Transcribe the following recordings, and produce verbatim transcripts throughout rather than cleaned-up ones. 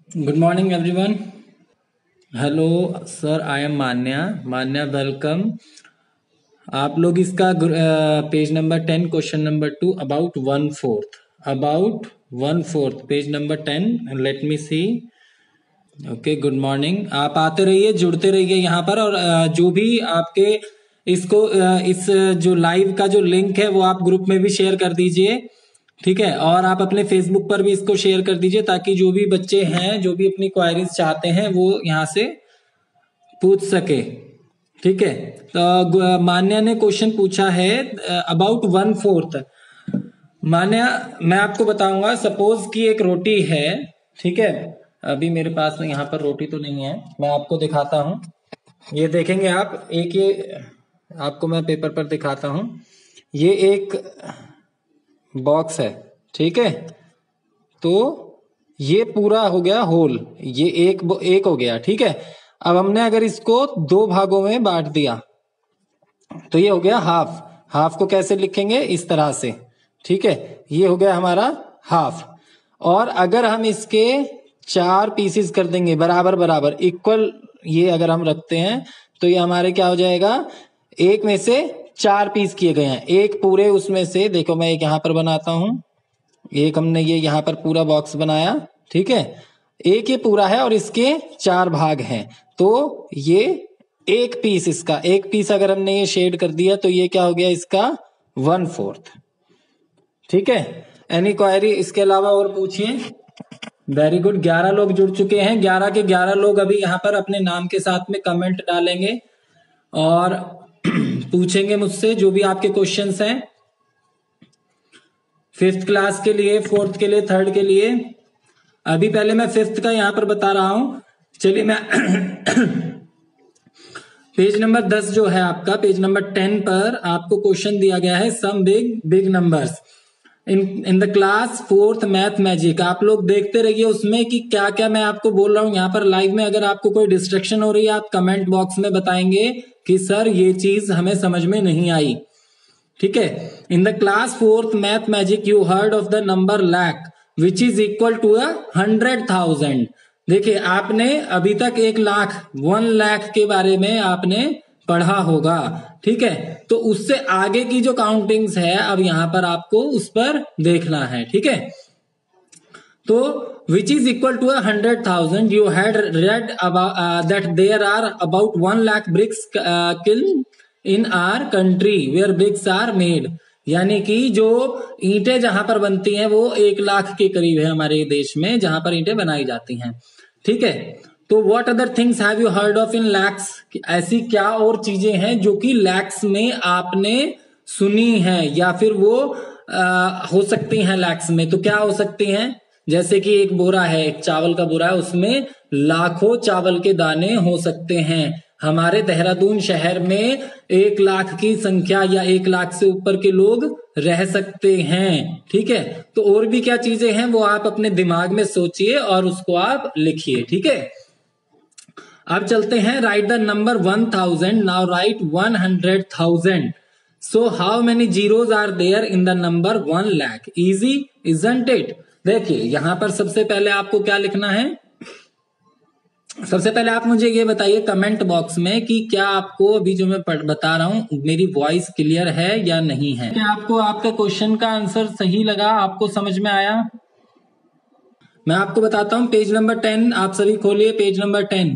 Good morning, everyone. Hello, sir. I am Manya. Manya, welcome. आप लोग इसका page number ten, question number two, about one fourth, about one fourth, page number ten. Let me see. Okay, good morning. आप आते रहिए, जुड़ते रहिए यहाँ पर, और uh, जो भी आपके इसको uh, इस जो लाइव का जो लिंक है वो आप ग्रुप में भी शेयर कर दीजिए. ठीक है, और आप अपने फेसबुक पर भी इसको शेयर कर दीजिए ताकि जो भी बच्चे हैं, जो भी अपनी क्वायरीज चाहते हैं, वो यहाँ से पूछ सके. ठीक है, तो मान्या ने क्वेश्चन पूछा है अबाउट वन फोर्थ. मान्या, मैं आपको बताऊंगा. सपोज कि एक रोटी है. ठीक है, अभी मेरे पास में यहाँ पर रोटी तो नहीं है, मैं आपको दिखाता हूँ. ये देखेंगे आप, एक ये आपको मैं पेपर पर दिखाता हूँ. ये एक बॉक्स है. ठीक है, तो ये पूरा हो गया होल, ये एक एक हो गया. ठीक है, अब हमने अगर इसको दो भागों में बांट दिया तो ये हो गया हाफ. हाफ को कैसे लिखेंगे? इस तरह से. ठीक है, ये हो गया हमारा हाफ. और अगर हम इसके चार पीसेस कर देंगे बराबर बराबर इक्वल, ये अगर हम रखते हैं तो ये हमारे क्या हो जाएगा? एक में से चार पीस किए गए हैं. एक पूरे उसमें से, देखो मैं एक यहां पर बनाता हूं. एक हमने ये यहां पर पूरा बॉक्स बनाया. ठीक है, एक ये पूरा है और इसके चार भाग हैं. तो ये एक पीस, इसका एक पीस अगर हमने ये शेड कर दिया तो ये क्या हो गया? इसका वन फोर्थ. ठीक है, एनी क्वायरी इसके अलावा और पूछिए. वेरी गुड, ग्यारह लोग जुड़ चुके हैं. ग्यारह के ग्यारह लोग अभी यहाँ पर अपने नाम के साथ में कमेंट डालेंगे और पूछेंगे मुझसे जो भी आपके क्वेश्चंस हैं, फिफ्थ क्लास के लिए, फोर्थ के लिए, थर्ड के लिए. अभी पहले मैं फिफ्थ का यहां पर बता रहा हूं. चलिए, मैं पेज नंबर दस जो है आपका, पेज नंबर टेन पर आपको क्वेश्चन दिया गया है some big big numbers in in the class fourth math magic. आप लोग देखते रहिए उसमें कि क्या क्या मैं आपको बोल रहा हूं यहाँ पर लाइव में. अगर आपको कोई डिस्ट्रक्शन हो रही है, आप कमेंट बॉक्स में बताएंगे कि सर ये चीज हमें समझ में नहीं आई. ठीक है, in the class fourth math magic you heard of the number lakh which is equal to a hundred thousand. देखिए, आपने अभी तक एक लाख, वन लाख के बारे में आपने पढ़ा होगा. ठीक है, तो उससे आगे की जो काउंटिंग्स है अब यहां पर आपको उस पर देखना है. ठीक है, तो which is equal to a hundred thousand. You had read about that there are about one lakh bricks kiln in our country where bricks are made. यानी कि जो ईंटें जहां पर बनती हैं वो एक लाख के करीब है हमारे देश में, जहां पर ईंटें बनाई जाती हैं. ठीक है, तो what other things have you heard of in lakhs. ऐसी क्या और चीजें हैं जो कि लैक्स में आपने सुनी है या फिर वो आ, हो सकती हैं लैक्स में. तो क्या हो सकती हैं? जैसे कि एक बोरा है, एक चावल का बोरा है, उसमें लाखों चावल के दाने हो सकते हैं. हमारे देहरादून शहर में एक लाख की संख्या या एक लाख से ऊपर के लोग रह सकते हैं. ठीक है, तो और भी क्या चीजें हैं वो आप अपने दिमाग में सोचिए और उसको आप लिखिए. ठीक है, अब चलते हैं. Write the number one thousand. Now write one hundred thousand. So how many zeros are there in the number one lakh. Easy, isn't it. देखिए, यहां पर सबसे पहले आपको क्या लिखना है? सबसे पहले आप मुझे ये बताइए कमेंट बॉक्स में कि क्या आपको अभी जो मैं बता रहा हूं मेरी वॉइस क्लियर है या नहीं है. क्या आपको आपका क्वेश्चन का आंसर सही लगा, आपको समझ में आया? मैं आपको बताता हूं. पेज नंबर टेन आप सभी खोलिए. Page number ten,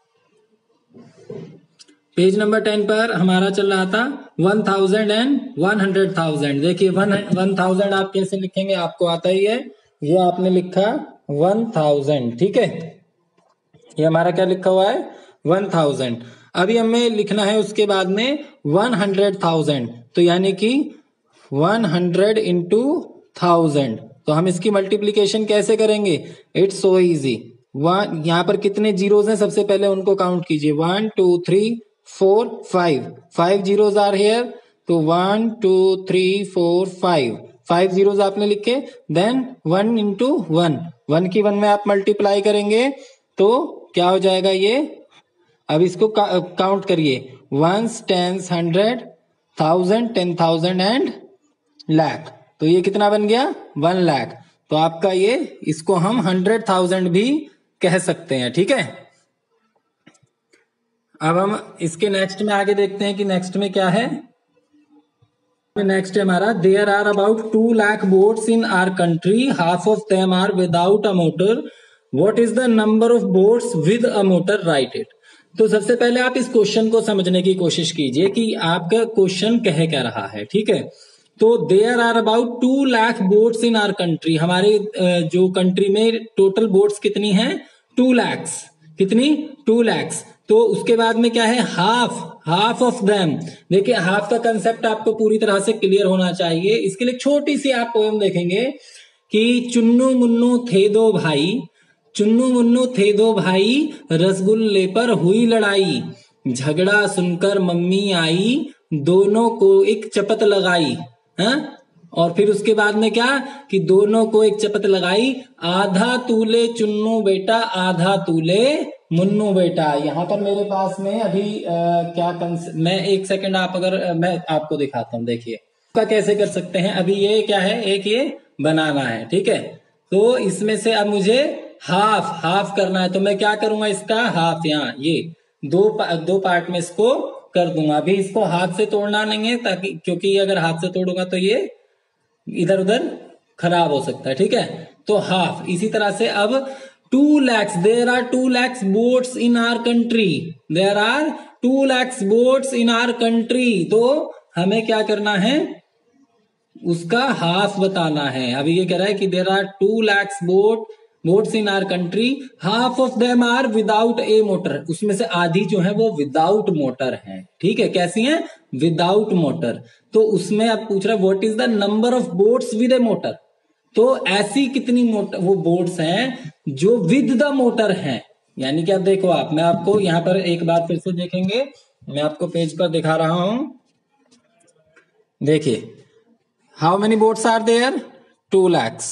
page number ten पर हमारा चल रहा था one thousand and one hundred thousand. देखिए, वन वन थाउजेंड आप कैसे लिखेंगे, आपको आता ही है. ये आपने लिखा वन थाउजेंड. ठीक है, ये हमारा क्या लिखा हुआ है? One thousand. अभी हमें लिखना है उसके बाद में वन हंड्रेड थाउजेंड. तो यानी कि वन हंड्रेड इंटू थाउजेंड. तो हम इसकी मल्टीप्लीकेशन कैसे करेंगे? It's so easy. वन, यहाँ पर कितने जीरोज हैं सबसे पहले उनको काउंट कीजिए. One two three four five. Five zeros are here. तो one two three four five. Five zeros आपने लिखे. Then one into one. One की वन में आप मल्टीप्लाई करेंगे तो क्या हो जाएगा ये? अब इसको का, काउंट करिए. Ones, tens, hundred, thousand, ten thousand and lakh. तो ये कितना बन गया? वन लाख. तो आपका ये, इसको हम हंड्रेड थाउजेंड भी कह सकते हैं। ठीक है, अब हम इसके नेक्स्ट में आगे देखते हैं कि नेक्स्ट में क्या है। नेक्स्ट है हमारा, there are about two lakh boats in our country, half of them are without a motor, what is the number of boats with a motor, write it. तो सबसे पहले आप इस क्वेश्चन को समझने की कोशिश कीजिए कि आपका क्वेश्चन कह क्या रहा है। ठीक है, तो there are about two lakh boats in our country, हमारे जो कंट्री में टोटल बोट्स कितनी हैं, टू लैक्स, कितनी, टू लैक्स। तो उसके बाद में क्या है, हाफ, हाफ ऑफ देम। देखिए हाफ का कंसेप्ट आपको पूरी तरह से क्लियर होना चाहिए। इसके लिए छोटी सी आप पोएम देखेंगे कि चुन्नू मुन्नू थे दो भाई, चुन्नू मुन्नू थे दो भाई, रसगुल्ले पर हुई लड़ाई, झगड़ा सुनकर मम्मी आई, दोनों को एक चपत लगाई। हाँ, और फिर उसके बाद में क्या कि दोनों को एक चपत लगाई, आधा तूले चुन्नू बेटा, आधा तूले मुन्नू बेटा। यहाँ पर मेरे पास में अभी आ, क्या कंस... मैं एक सेकंड आप अगर आ, मैं आपको दिखाता हूँ। देखिए का कैसे कर सकते हैं। अभी ये क्या है, एक ये बनाना है। ठीक है, तो इसमें से अब मुझे हाफ हाफ करना है, तो मैं क्या करूंगा, इसका हाफ यहाँ ये दो पा, दो पार्ट में इसको कर दूंगा। अभी इसको हाथ से तोड़ना नहीं है, ताकि क्योंकि अगर हाथ से तोड़ूंगा तो ये इधर उधर खराब हो सकता है। ठीक है, तो हाफ। इसी तरह से अब two lakhs, there are two lakhs boats in our country, there are two lakhs boats in our country, तो हमें क्या करना है, उसका हाफ बताना है। अभी ये कह रहा है कि there are two lakhs boat boats in our country, half of them are without a motor, उसमें से आधी जो है वो विदाउट मोटर है। ठीक है, कैसी है, विदाउट मोटर। तो उसमें अब पूछ रहा है what is the number of boats with a motor, तो ऐसी कितनी मोटर वो बोट्स हैं जो विद द मोटर हैं। यानी कि अब देखो आप, मैं आपको यहाँ पर एक बार फिर से देखेंगे, मैं आपको पेज पर दिखा रहा हूं। देखिए how many boats are there, two lakhs.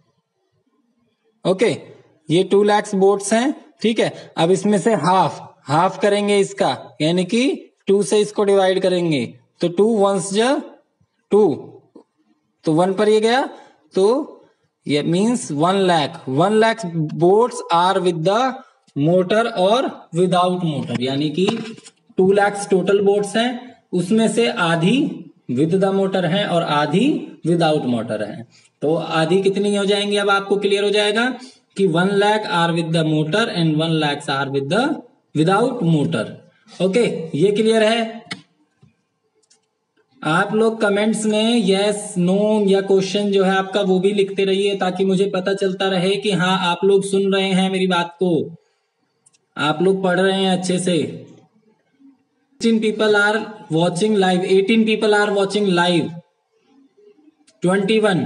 Okay, ये टू लैक्स बोट्स हैं। ठीक है, अब इसमें से हाफ हाफ करेंगे इसका, यानी कि टू से इसको डिवाइड करेंगे, तो टू वंस जा टू, तो वन पर ये गया, तो ये means one lakh one lakh boats are with the motor और विदाउट मोटर, यानी कि टू लैक्स टोटल बोट्स हैं, उसमें से आधी विद द मोटर है और आधी विदाउट मोटर है। तो आधी कितनी हो जाएंगी, अब आपको क्लियर हो जाएगा कि one lakh are with the motor and one lakh are with the without motor. Okay, ये क्लियर है। आप लोग कमेंट्स में यस नो या क्वेश्चन जो है आपका वो भी लिखते रहिए, ताकि मुझे पता चलता रहे कि हाँ आप लोग सुन रहे हैं मेरी बात को, आप लोग पढ़ रहे हैं अच्छे से। eighteen people are watching live, eighteen people are watching live, twenty-one.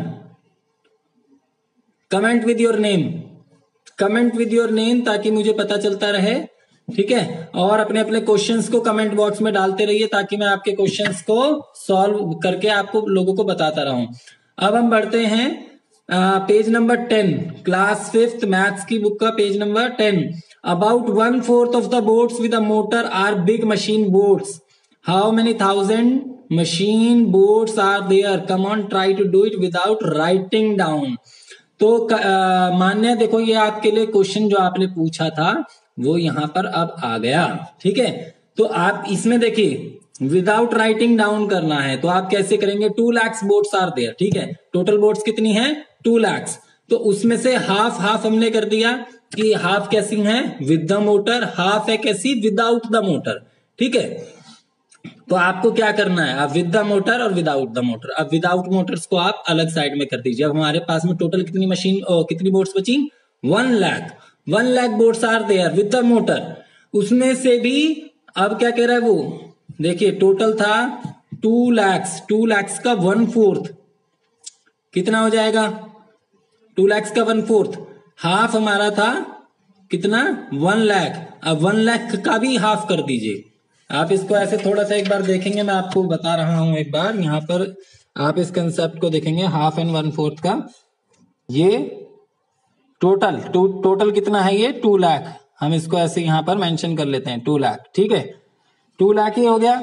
Comment with your name, comment with your name ताकि मुझे पता चलता रहे। ठीक है, और अपने अपने क्वेश्चंस को कमेंट बॉक्स में डालते रहिए, ताकि मैं आपके क्वेश्चंस को सॉल्व करके आपको लोगों को बताता रहूं। अब हम बढ़ते हैं page number ten, class fifth maths की बुक का page number ten. About one fourth of the boats with a motor are big machine boats. How many thousand machine boats are there? Come on, try to do it without writing down. तो मान्य देखो, ये आपके लिए question जो आपने पूछा था वो यहाँ पर अब आ गया। ठीक है, तो आप इसमें देखिए विदाउट राइटिंग डाउन करना है, तो आप कैसे करेंगे, two lakhs boats are there. ठीक है, टोटल बोट्स कितनी है, टू लैक्स, तो उसमें से हाफ हाफ हमने कर दिया कि हाफ कैसी है, विद द मोटर, हाफ है कैसी, विदाउट द मोटर। ठीक है, तो आपको क्या करना है, आप विद द मोटर और विदाउट द मोटर, अब विदाउट मोटर्स को आप अलग साइड में कर दीजिए। अब हमारे पास में टोटल कितनी मशीन ओ, कितनी बोट्स बची, one lakh one lakh boats are there with the motor. उसमें से भी अब क्या कह रहा है वो, देखिए टोटल था टू लैक्स, टू लैक्स का वन फोर्थ कितना हो जाएगा, टू लैक्स का वन फोर्थ, हाफ हमारा था कितना, वन लाख। अब वन लाख का भी हाफ कर दीजिए। आप इसको ऐसे थोड़ा सा एक बार देखेंगे, मैं आपको बता रहा हूं एक बार, यहाँ पर आप इस कंसेप्ट को देखेंगे, हाफ एंड वन फोर्थ का, ये टोटल टू टोटल कितना है, ये टू लाख। हम इसको ऐसे यहाँ पर मेंशन कर लेते हैं, टू लाख। ठीक है, टू लाख ही हो गया।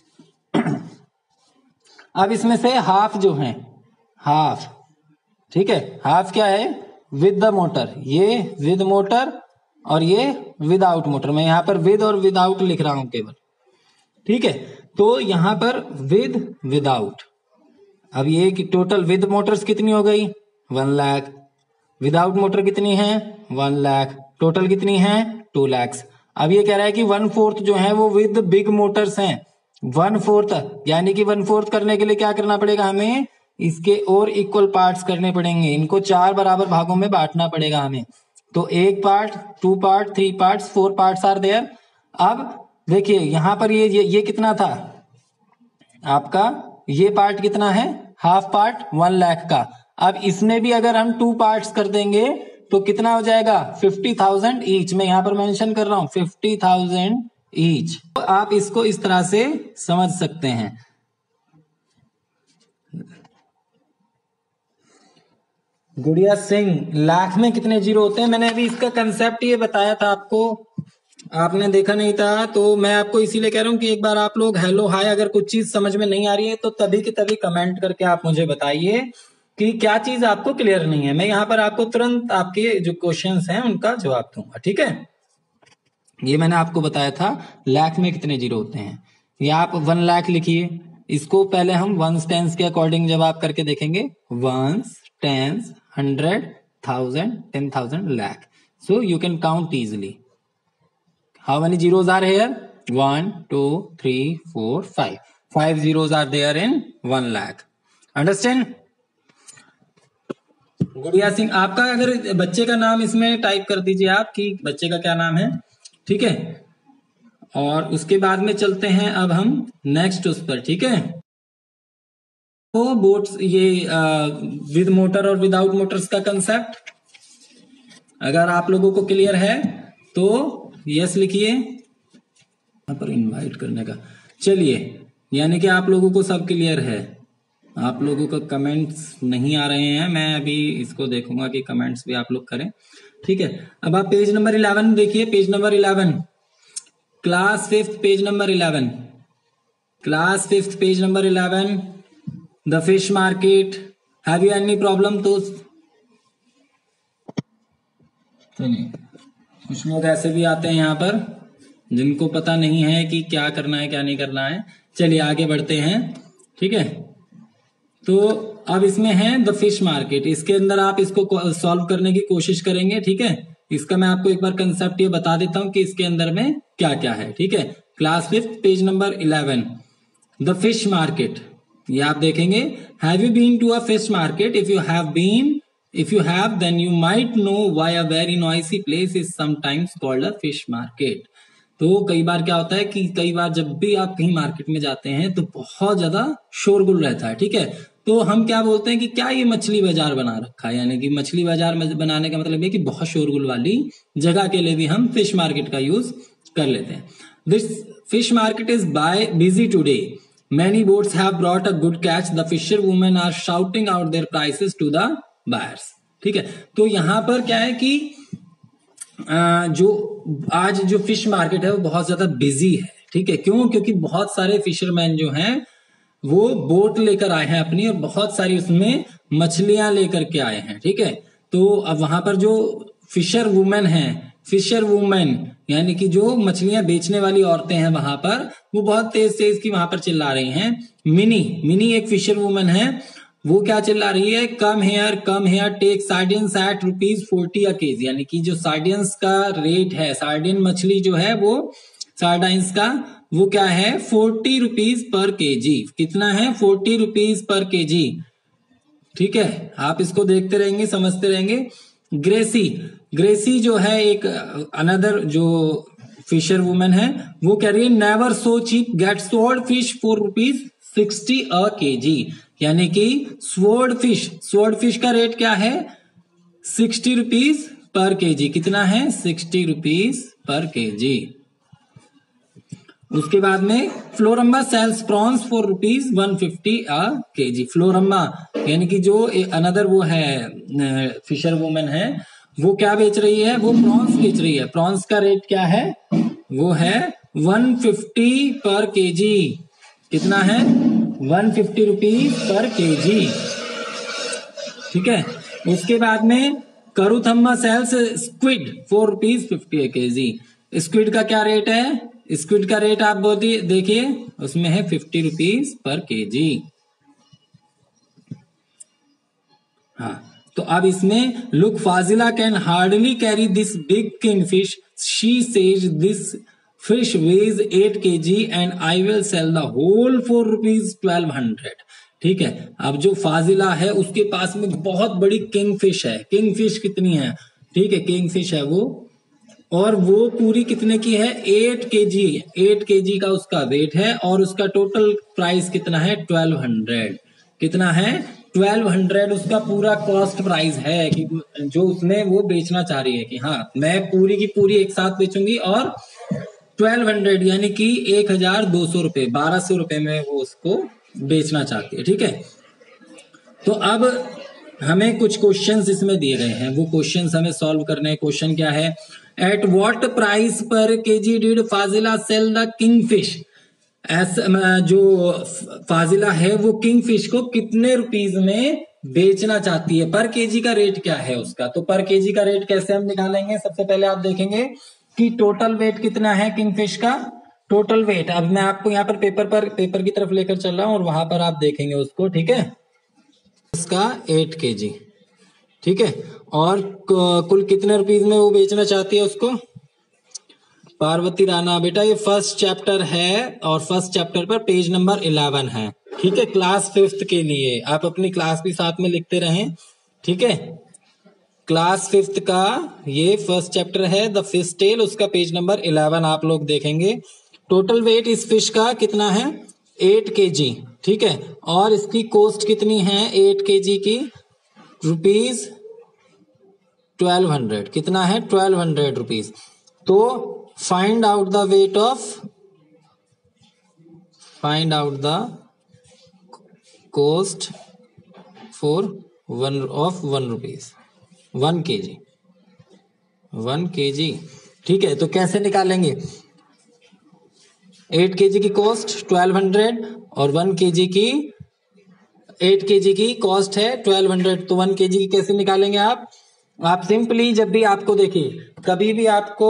अब इसमें से हाफ जो है, हाफ, ठीक है, हाफ क्या है, विद द मोटर, ये विद मोटर और ये विदाउट मोटर। मैं यहाँ पर विद और विदाउट लिख रहा हूं केवल, ठीक है। तो यहाँ पर विद विदाउट, अब ये कि टोटल विद मोटर्स कितनी हो गई, वन लाख, विदाउट मोटर कितनी है, वन लाख, टोटल कितनी है, टू लैक्स। अब ये कह रहा है कि वन फोर्थ जो है वो विद बिग मोटर्स हैं, वन फोर्थ, यानी कि वन फोर्थ करने के लिए क्या करना पड़ेगा हमें, इसके और इक्वल पार्ट्स करने पड़ेंगे, इनको चार बराबर भागों में बांटना पड़ेगा हमें। तो एक part, two part, three parts, four parts are there. अब देखिए यहां पर ये ये, ये कितना था आपका, ये पार्ट कितना है, हाफ पार्ट, वन लाख का। अब इसमें भी अगर हम टू पार्ट्स कर देंगे तो कितना हो जाएगा, फिफ्टी थाउजेंड ईच। मैं यहां पर मेंशन कर रहा हूं फिफ्टी थाउजेंड ईच। तो आप इसको इस तरह से समझ सकते हैं। गुड़िया सिंह, लाख में कितने जीरो होते हैं, मैंने अभी इसका कंसेप्ट ये बताया था आपको, आपने देखा नहीं था, तो मैं आपको इसीलिए कह रहा हूं कि एक बार आप लोग हेलो हाय, अगर कुछ चीज समझ में नहीं आ रही है तो तभी की तभी कमेंट करके आप मुझे बताइए कि क्या चीज आपको क्लियर नहीं है। मैं यहाँ पर आपको तुरंत आपके जो क्वेश्चंस हैं उनका जवाब दूंगा, ठीक है। ये मैंने आपको बताया था लाख में कितने जीरो होते हैं। ये आप वन लाख लिखिए, इसको पहले हम वंस टेंस के अकॉर्डिंग जब आप करके देखेंगे, ones, tens, hundred, thousand, ten thousand, lakh. So you can count easily. How many zeros are here, one, two, three, four, five, five zeros are there in one lakh. Understand. Gudiya Singh, आपका अगर बच्चे का नाम इसमें टाइप कर दीजिए आप कि बच्चे का क्या नाम है, ठीक है। और उसके बाद में चलते हैं अब हम नेक्स्ट उस पर, ठीक है। तो बोट्स, ये विद मोटर और विदाउट मोटर्स का कंसेप्ट अगर आप लोगों को क्लियर है तो यस लिखिए, यहाँ पर इनवाइट करने का। चलिए, यानी कि आप लोगों को सब क्लियर है, आप लोगों का कमेंट्स नहीं आ रहे हैं, मैं अभी इसको देखूंगा कि कमेंट्स भी आप लोग करें, ठीक है। अब आप पेज नंबर इलेवन देखिए, page number eleven, class fifth, page number eleven, class fifth, page number eleven, the fish market. Have you any problem? तो चलिए, कुछ लोग ऐसे भी आते हैं यहाँ पर जिनको पता नहीं है कि क्या करना है क्या नहीं करना है। चलिए आगे बढ़ते हैं, ठीक है। तो अब इसमें है द फिश मार्केट, इसके अंदर आप इसको सॉल्व करने की कोशिश करेंगे, ठीक है। इसका मैं आपको एक बार कंसेप्ट ये बता देता हूं कि इसके अंदर में क्या क्या है, ठीक है। Class fifth, page number eleven, the fish market. ये आप देखेंगे, have you been to a fish market? If you have been, if you have, then you might know why a very noisy place is sometimes called a fish market. तो कई बार क्या होता है कि कई बार जब भी आप कहीं मार्केट में जाते हैं तो बहुत ज्यादा शोरगुल रहता है, ठीक है। तो हम क्या बोलते हैं कि क्या ये मछली बाजार बना रखा है, यानी कि मछली बाजार बनाने का मतलब है कि बहुत शोरगुल वाली जगह के लिए भी हम फिश मार्केट का यूज कर लेते हैं। This fish market is by busy today, many boats have brought a good catch, the fisher women are shouting out their prices to the buyers, ठीक है। तो यहां पर क्या है कि जो आज जो फिश मार्केट है वो बहुत ज्यादा बिजी है, ठीक है। क्यों? क्योंकि बहुत सारे फिशरमैन जो हैं वो बोट लेकर आए हैं अपनी, और बहुत सारी उसमें मछलियां लेकर के आए हैं, ठीक है। तो अब वहां पर जो फिशर वुमेन है, फिशर वुमेन यानी कि जो मछलियां बेचने वाली औरतें हैं वहां पर, वो बहुत तेज तेज की वहां पर चिल्ला रही हैं। मिनी मिनी एक फिशर वुमेन है, वो क्या चिल्ला रही है, come here come here take sardines eight rupees forty a kg, यानी कि जो सार्डियंस का रेट है, सार्डियन मछली जो है वो सार्डाइंस का वो क्या है, फोर्टी रुपीज पर केजी। कितना है? फोर्टी रुपीज पर केजी, ठीक है। आप इसको देखते रहेंगे, समझते रहेंगे। ग्रेसी, ग्रेसी जो है एक अनदर जो फिशर वुमेन है, वो कह रही है never so cheap get sold fish for rupees sixty a kg, यानी कि स्वॉर्ड फिश, स्वॉर्ड फिश का रेट क्या है, सिक्सटी रुपीज पर केजी। कितना है? Sixty rupees per kg. उसके बाद में Floramma sells prawns for rupees one fifty a kg. Floramma यानी कि जो अनदर वो है फिशर वुमेन है, वो क्या बेच रही है, वो प्रॉन्स बेच रही है। प्रॉन्स का रेट क्या है, वो है वन फिफ्टी पर केजी। कितना है? One fifty rupees per kg, ठीक है। उसके बाद में Karuthamma sells squid for rupees fifty kg. Squid का क्या रेट है? स्क्विड का रेट आप बोलिए, देखिए उसमें है फिफ्टी रुपीज पर के जी। हाँ, तो अब इसमें look Fazila can hardly carry this big king fish, she says this fish weighs eight kg and I will sell the whole for rupees twelve hundred. ठीक है, अब जो फाजिला है उसके पास में बहुत बड़ी किंग फिश है। किंग फिश कितनी है? ठीक है, किंग फिश है वो, और वो पूरी कितने की है? एट के जी। एट के जी का उसका वेट है और उसका टोटल प्राइस कितना है? Twelve hundred. कितना है? ट्वेल्व हंड्रेड उसका पूरा कॉस्ट प्राइस है कि जो उसने वो बेचना चाह रही है कि हाँ मैं पूरी की पूरी एक साथ बेचूंगी, और ट्वेल्व हंड्रेड यानी कि एक हजार दो सौ रुपए, बारह सौ रुपए में वो उसको बेचना चाहती है। ठीक है, तो अब हमें कुछ क्वेश्चंस इसमें दिए गए हैं, वो क्वेश्चंस हमें सॉल्व करने हैं। क्वेश्चन क्या है? At what price per kg did Fazila sell the kingfish? ऐसा जो फाजिला है वो किंगफिश को कितने रुपीज में बेचना चाहती है? पर केजी का रेट क्या है उसका? तो पर केजी का रेट कैसे हम निकालेंगे? सबसे पहले आप देखेंगे कि टोटल वेट कितना है किंगफिश का। टोटल वेट अब मैं आपको यहाँ पर पेपर पर पेपर की तरफ लेकर चल रहा हूं और वहां पर आप देखेंगे उसको। ठीक है, इसका एट के जी। ठीक है, और कुल कितने रुपीज में वो बेचना चाहती है उसको? पार्वती राणा, बेटा ये फर्स्ट चैप्टर है और फर्स्ट चैप्टर पर पेज नंबर इलेवन है। ठीक है, क्लास फिफ्थ के लिए आप अपनी क्लास भी साथ में लिखते रहें। ठीक है, क्लास फिफ्थ का ये फर्स्ट चैप्टर है द फिश टेल, उसका पेज नंबर इलेवन आप लोग देखेंगे। टोटल वेट इस फिश का कितना है? एट के जी। ठीक है, और इसकी कॉस्ट कितनी है एट के जी की? Rupees twelve hundred. कितना है? Twelve hundred rupees. तो find out the weight of find out the cost for one of one rupees one kg one के जी। ठीक है, तो कैसे निकालेंगे? एट के जी की कॉस्ट ट्वेल्व हंड्रेड और वन के जी की एट के जी की कॉस्ट है ट्वेल्व हंड्रेड, तो वन के जी की कैसे निकालेंगे आप? आप सिंपली जब भी आपको देखिए, कभी भी आपको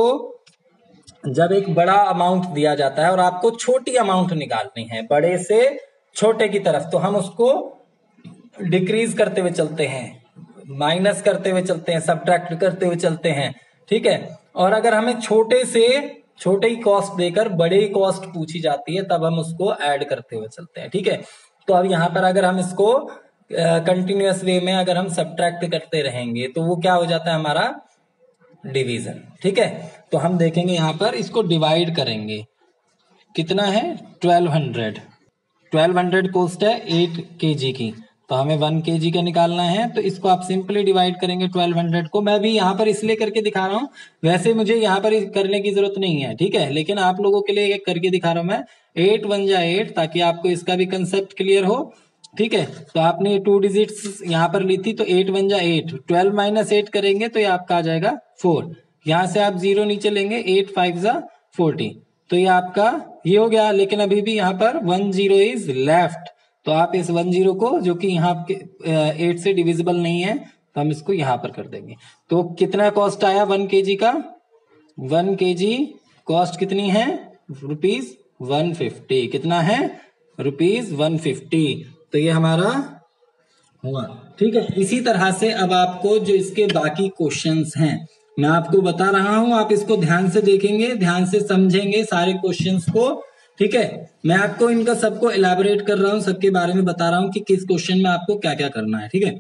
जब एक बड़ा अमाउंट दिया जाता है और आपको छोटी अमाउंट निकालनी है बड़े से छोटे की तरफ, तो हम उसको डिक्रीज करते हुए चलते हैं, माइनस करते हुए चलते हैं, सब्ट्रैक्ट करते हुए चलते हैं। ठीक है, और अगर हमें छोटे से छोटे ही कॉस्ट देकर बड़े ही कॉस्ट पूछी जाती है तब हम उसको ऐड करते हुए चलते हैं। ठीक है, तो अब यहाँ पर अगर हम इसको कंटिन्यूअस वे में अगर हम सब्ट्रैक्ट करते रहेंगे तो वो क्या हो जाता है? हमारा डिवीजन। ठीक है, तो हम देखेंगे यहाँ पर इसको डिवाइड करेंगे। कितना है? Twelve hundred. Twelve hundred cost है एट के जी की, तो हमें वन के जी का निकालना है, तो इसको आप सिंपली डिवाइड करेंगे ट्वेल्व हंड्रेड को। मैं भी यहाँ पर इसलिए करके दिखा रहा हूँ, वैसे मुझे यहाँ पर करने की जरूरत नहीं है। ठीक है, लेकिन आप लोगों के लिए करके दिखा रहा हूँ मैं। एट वन जा एट, ताकि आपको इसका भी कंसेप्ट क्लियर हो। ठीक है, तो आपने टू डिजिट्स यहाँ पर ली थी, तो एट वन जा एट, ट्वेल्व माइनस एट करेंगे तो ये आपका आ जाएगा फोर। यहाँ से आप जीरो नीचे लेंगे, एट फाइव जा फोर्टी, तो ये आपका ये हो गया। लेकिन अभी भी यहाँ पर वन जीरो इज लेफ्ट, तो आप इस वन जीरो को, जो कि यहाँ के एट से डिविजिबल नहीं है, तो हम इसको यहाँ पर कर देंगे। तो कितना कॉस्ट आया वन के जी का? वन के जी कॉस्ट कितनी है? Rupees one fifty. कितना है? Rupees one fifty. तो ये हमारा हुआ। ठीक है, इसी तरह से अब आपको जो इसके बाकी क्वेश्चंस हैं मैं आपको बता रहा हूं, आप इसको ध्यान से देखेंगे, ध्यान से समझेंगे सारे क्वेश्चंस को। ठीक है, मैं आपको इनका सबको इलैबोरेट कर रहा हूं, सबके बारे में बता रहा हूं कि किस क्वेश्चन में आपको क्या क्या करना है। ठीक है,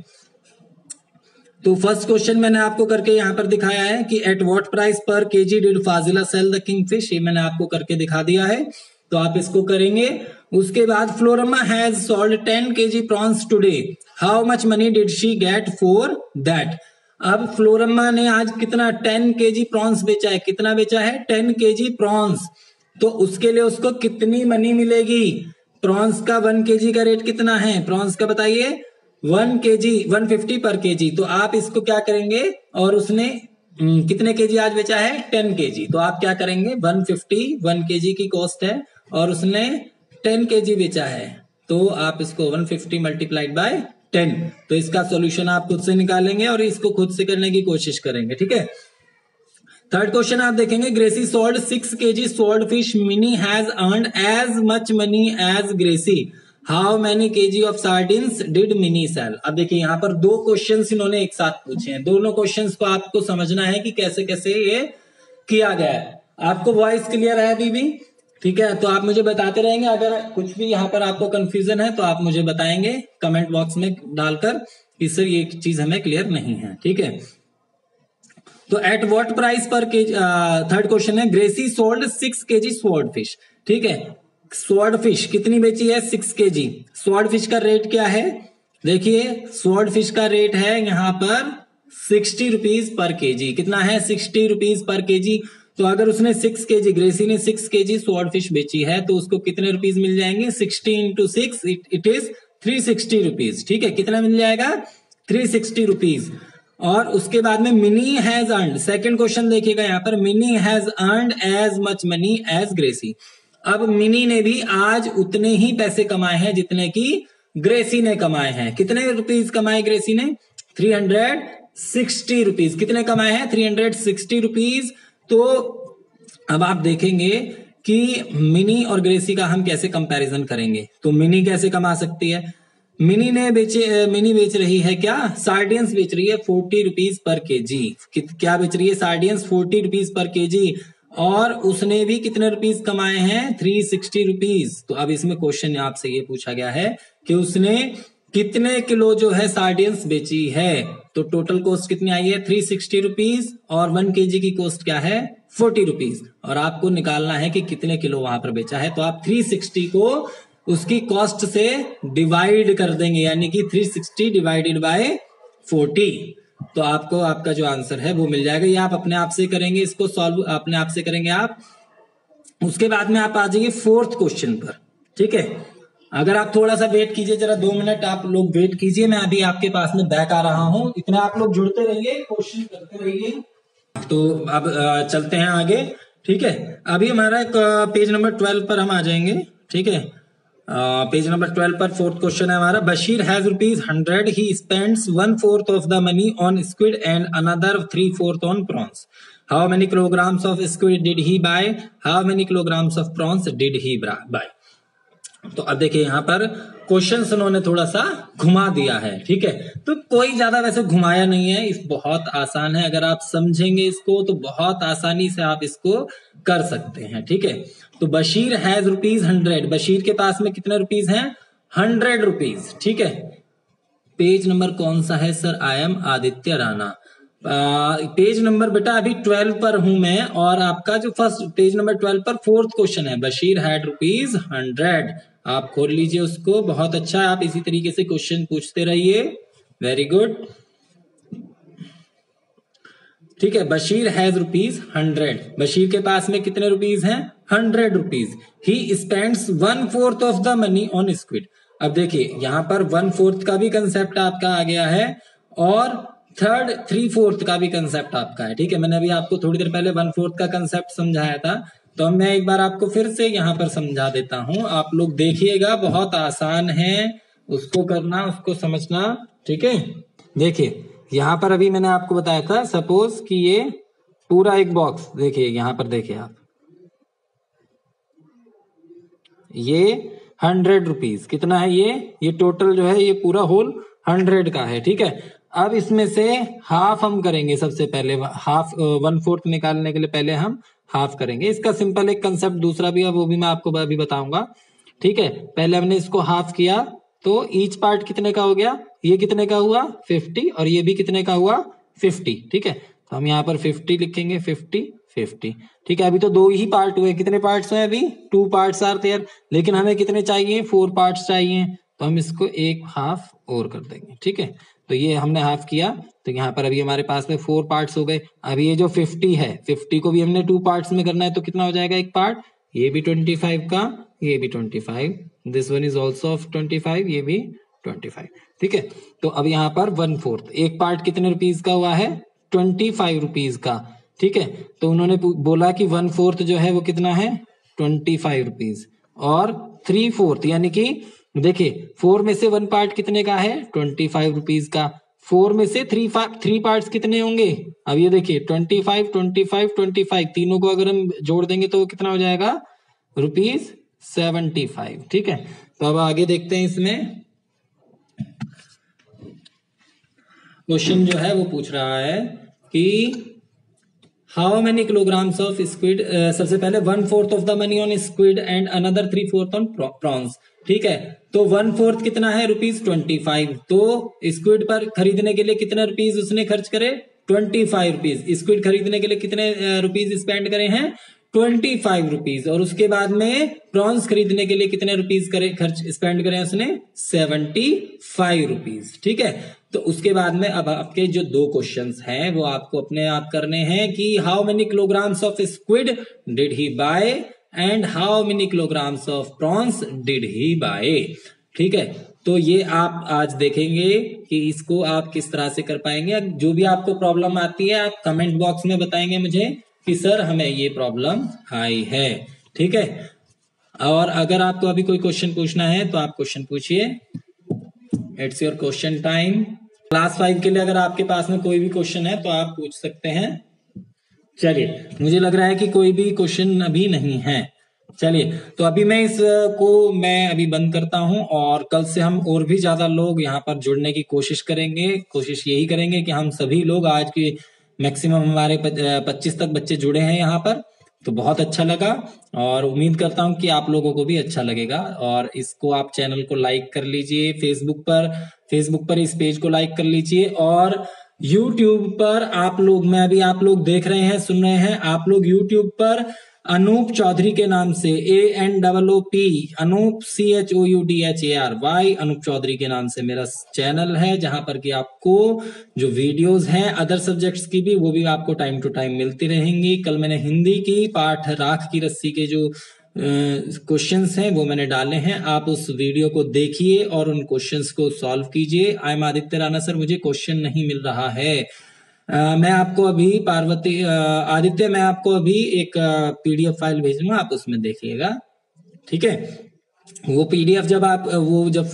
तो फर्स्ट क्वेश्चन मैंने आपको करके यहाँ पर दिखाया है कि at what price per kg did Fazila sell the kingfish, ये मैंने आपको करके दिखा दिया है, तो आप इसको करेंगे। उसके बाद Floramma has sold ten kg prawns today, how much money did she get for that? अब फ्लोरमा ने आज कितना टेन केजी प्रॉन्स बेचा है। कितना बेचा है? टेन केजी प्रॉन्स, तो उसके लिए उसको कितनी मनी मिलेगी? प्रॉन्स का वन केजी का रेट कितना है प्रॉन्स का? बताइए। One kg one fifty per kg, तो आप इसको क्या करेंगे? और उसने कितने केजी आज बेचा है? टेन केजी, तो आप क्या करेंगे? वन फिफ्टी वन केजी की कॉस्ट है और उसने टेन केजी बेचा है, तो आप इसको one fifty multiplied by ten. तो इसका सॉल्यूशन आप खुद से निकालेंगे और इसको खुद से करने की कोशिश करेंगे, ठीक है। थर्ड क्वेश्चन आप देखेंगे, Gracy sold six kg sold fish, Mini has earned as much money as Gracy, how many kg of sardines did Mini sell. अब देखिए यहाँ पर दो क्वेश्चंस इन्होंने एक साथ पूछे हैं, दोनों क्वेश्चंस को आपको समझना है कि कैसे कैसे ये किया गया है। आपको वॉइस क्लियर है अभी भी, ठीक है। तो आप मुझे बताते रहेंगे, अगर कुछ भी यहाँ पर आपको कंफ्यूजन है तो आप मुझे बताएंगे कमेंट बॉक्स में डालकर कि सर ये चीज हमें क्लियर नहीं है, ठीक है। तो at what price per kg, third question है, Gracy sold six kg sword fish, ठीक है। स्वॉर्ड फिश कितनी बेची है, सिक्स केजी। स्वॉर्ड फिश का रेट क्या है, देखिए स्वॉर्ड फिश का रेट है यहाँ पर सिक्सटी रुपीज पर केजी। कितना है, सिक्सटी रुपीज पर केजी। तो अगर उसने सिक्स केजी, ग्रेसी ने सिक्स केजी स्वॉर्ड फिश बेची है तो उसको कितने रुपीज मिल जाएंगे, sixty into six it is three sixty rupees, ठीक है। कितना मिल जाएगा, थ्री सिक्सटी रुपीज। और उसके बाद में Mini has earned, second question देखिएगा यहाँ पर, Mini has earned as much money as Gracy. अब मिनी ने भी आज उतने ही पैसे कमाए हैं जितने की ग्रेसी ने कमाए हैं। कितने रुपीज कमाए ग्रेसी ने, थ्री हंड्रेड सिक्सटी रुपीज। कितने कमाए हैं, थ्री हंड्रेड सिक्सटी रुपीज। तो अब आप देखेंगे कि मिनी और ग्रेसी का हम कैसे कंपैरिजन करेंगे। तो मिनी कैसे कमा सकती है, मिनी ने बेचे, मिनी बेच रही है क्या, सार्डियंस बेच रही है फोर्टी रुपीज पर केजी। क्या बेच रही है, sardines forty rupees per kg. और उसने भी कितने रुपीज कमाए हैं, थ्री सिक्सटी रुपीज। तो अब इसमें क्वेश्चन आपसे ये पूछा गया है कि उसने कितने किलो जो है सार्डियंस बेची है। तो टोटल कॉस्ट कितनी आई है, थ्री सिक्सटी रुपीज, और वन केजी की कॉस्ट क्या है, फोर्टी रुपीज। और आपको निकालना है कि कितने किलो वहां पर बेचा है। तो आप थ्री सिक्सटी को उसकी कॉस्ट से डिवाइड कर देंगे, यानी कि three sixty divided by forty. तो आपको आपका जो आंसर है वो मिल जाएगा। ये आप अपने आप से करेंगे, इसको सॉल्व अपने आप से करेंगे आप। उसके बाद में आप आ जाइए फोर्थ क्वेश्चन पर, ठीक है। अगर आप थोड़ा सा वेट कीजिए, जरा दो मिनट आप लोग वेट कीजिए, मैं अभी आपके पास में बैक आ रहा हूं। इतना आप लोग जुड़ते रहिए, क्वेश्चन करते रहिए। तो अब चलते हैं आगे, ठीक है। अभी हमारा पेज नंबर ट्वेल्व पर हम आ जाएंगे, ठीक है। पेज नंबर ट्वेल्व पर फोर्थ क्वेश्चन है हमारा, Basheer has rupees hundred, he spends one fourth of the money on squid and another three fourth on prawns, how many kilograms of squid did he buy, how many kilograms of prawns did he buy. तो अब देखिए यहाँ पर question उन्होंने थोड़ा सा घुमा दिया है, ठीक है। तो कोई ज्यादा वैसे घुमाया नहीं है, इस बहुत आसान है। अगर आप समझेंगे इसको तो बहुत आसानी से आप इसको कर सकते हैं, ठीक है। तो Basheer has rupees hundred, Basheer के पास में कितने रुपीज हैं, हंड्रेड रुपीज, ठीक है। पेज नंबर कौन सा है sir, I am Aditya Rana. Page number बेटा अभी ट्वेल्व पर हूं मैं, और आपका जो फर्स्ट पेज नंबर ट्वेल्व पर फोर्थ क्वेश्चन है, बशीर हैड रुपीज हंड्रेड। आप खोल लीजिए उसको, बहुत अच्छा है। आप इसी तरीके से क्वेश्चन पूछते रहिए, वेरी गुड, ठीक है। Basheer has rupees hundred, Basheer के पास में कितने रुपीज हैं, hundred rupees. He spends one fourth of the money on squid. अब देखिए यहाँ पर वन फोर्थ का भी कंसेप्ट आपका आ गया है, और थर्ड थ्री फोर्थ का भी कंसेप्ट आपका है, ठीक है। मैंने अभी आपको थोड़ी देर पहले वन फोर्थ का कंसेप्ट समझाया था, तो मैं एक बार आपको फिर से यहाँ पर समझा देता हूं। आप लोग देखिएगा, बहुत आसान है उसको करना, उसको समझना, ठीक है। देखिए यहाँ पर अभी मैंने आपको बताया था, सपोज कि ये पूरा एक बॉक्स, देखिए यहाँ पर देखिए आप, ये हंड्रेड रुपीज कितना है, ये ये टोटल जो है ये पूरा होल हंड्रेड का है, ठीक है। अब इसमें से हाफ हम करेंगे, सबसे पहले हाफ, वन फोर्थ निकालने के लिए पहले हम हाफ करेंगे। इसका सिंपल एक कंसेप्ट दूसरा भी है, वो भी मैं आपको अभी बताऊंगा, ठीक है। पहले हमने इसको हाफ किया तो ईच पार्ट कितने का हो गया, ये कितने का हुआ फिफ्टी, और ये भी कितने का हुआ फिफ्टी, ठीक है। तो हम यहाँ पर फिफ्टी लिखेंगे, फिफ्टी फिफ्टी, ठीक है। अभी तो दो ही पार्ट हुए, कितने पार्ट्स हुए अभी, टू पार्ट्स आर देयर, लेकिन हमें कितने चाहिए, फोर पार्ट्स चाहिए। तो हम इसको एक हाफ और कर देंगे, ठीक है। तो ये हमने हाफ किया, तो यहाँ पर अभी हमारे पास में फोर पार्ट्स हो गए। अभी ये जो फिफ्टी है, फिफ्टी को भी हमने टू पार्ट्स में करना है, तो कितना हो जाएगा एक पार्ट, ये भी ट्वेंटी फाइव का, ये भी twenty five, this one is also of twenty five, ये भी ट्वेंटी फाइव, ठीक है। तो अब यहाँ पर वन फोर्थ, एक पार्ट कितने रुपीज का हुआ है, ट्वेंटी फाइव रुपीज का, ठीक है। तो उन्होंने बोला कि वन फोर्थ जो है वो कितना है, ट्वेंटी फाइव रुपीज, और थ्री फोर्थ यानी कि देखिए फोर में से वन पार्ट कितने का है, ट्वेंटी फाइव रुपीज का। फोर में से थ्री थ्री पार्ट्स कितने होंगे, अब ये देखिए twenty five twenty five twenty five तीनों को अगर हम जोड़ देंगे तो कितना हो जाएगा, रुपीज सेवेंटी फाइव। ठीक है, तो अब आगे देखते हैं। इसमें क्वेश्चन जो है वो पूछ रहा है कि how many kilograms of squid, सबसे पहले one fourth of the money on squid and another three fourth on prawns. ठीक है, तो वन फोर्थ कितना है, रुपीज ट्वेंटी फाइव। तो स्क्विड पर खरीदने के लिए कितने रुपीज उसने खर्च करे, ट्वेंटी फाइव रुपीज। स्क्विड खरीदने के लिए कितने रुपीज स्पेंड करे हैं, ट्वेंटी फाइव रुपीज। और उसके बाद में प्रॉन्स खरीदने के लिए कितने रुपीज करे खर्च स्पेंड करे उसने, सेवेंटी फाइव रुपीज। ठीक है, तो उसके बाद में अब आपके जो दो क्वेश्चंस हैं वो आपको अपने आप करने हैं कि how many kilograms of squid did he buy and how many kilograms of prawns did he buy. ठीक है, तो ये आप आज देखेंगे कि इसको आप किस तरह से कर पाएंगे। जो भी आपको प्रॉब्लम आती है आप कमेंट बॉक्स में बताएंगे मुझे कि सर हमें ये प्रॉब्लम आई है। ठीक है, और अगर आपको अभी कोई क्वेश्चन पूछना है तो आप क्वेश्चन पूछिए, it's your question time. Class five के लिए अगर आपके पास में कोई भी क्वेश्चन है तो आप पूछ सकते हैं। चलिए, मुझे लग रहा है कि कोई भी क्वेश्चन अभी नहीं है। चलिए, तो अभी मैं इस को मैं अभी बंद करता हूं और कल से हम और भी ज्यादा लोग यहाँ पर जुड़ने की कोशिश करेंगे। कोशिश यही करेंगे कि हम सभी लोग, आज की मैक्सिमम हमारे पच्चीस तक बच्चे जुड़े हैं यहाँ पर, तो बहुत अच्छा लगा और उम्मीद करता हूं कि आप लोगों को भी अच्छा लगेगा। और इसको आप चैनल को लाइक कर लीजिए, फेसबुक पर फेसबुक पर इस पेज को लाइक कर लीजिए। और यूट्यूब पर आप लोग, मैं अभी आप लोग देख रहे हैं, सुन रहे हैं, आप लोग यूट्यूब पर अनूप चौधरी के नाम से, A N double O P Anoop, C H O U D H A R Y, Anoop Chaudhary के नाम से मेरा चैनल है, जहां पर कि आपको जो वीडियोस हैं अदर सब्जेक्ट्स की भी, वो भी आपको टाइम टू टाइम मिलती रहेंगी। कल मैंने हिंदी की पाठ राख की रस्सी के जो क्वेश्चंस हैं वो मैंने डाले हैं, आप उस वीडियो को देखिए और उन क्वेश्चंस को सॉल्व कीजिए। I am Aditya Rana sir, मुझे क्वेश्चन नहीं मिल रहा है। Uh, मैं आपको अभी पार्वती uh, आदित्य मैं आपको अभी एक पीडीएफ uh, फाइल भेजूंगा, आप उसमें देखिएगा। ठीक है, वो पीडीएफ जब आप वो जब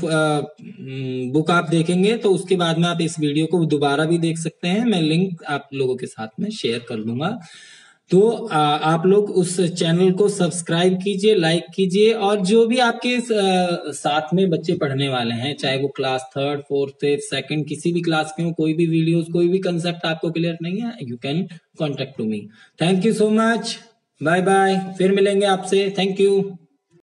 बुक आप देखेंगे तो उसके बाद में आप इस वीडियो को दोबारा भी देख सकते हैं। मैं लिंक आप लोगों के साथ में शेयर कर दूंगा। तो आ, आप लोग उस चैनल को सब्सक्राइब कीजिए, लाइक कीजिए, और जो भी आपके आ, साथ में बच्चे पढ़ने वाले हैं, चाहे वो class third fourth fifth second किसी भी क्लास के हो, कोई भी वीडियोस कोई भी कंसेप्ट आपको क्लियर नहीं है, you can contact to me. Thank you so much, bye bye, फिर मिलेंगे आपसे। Thank you.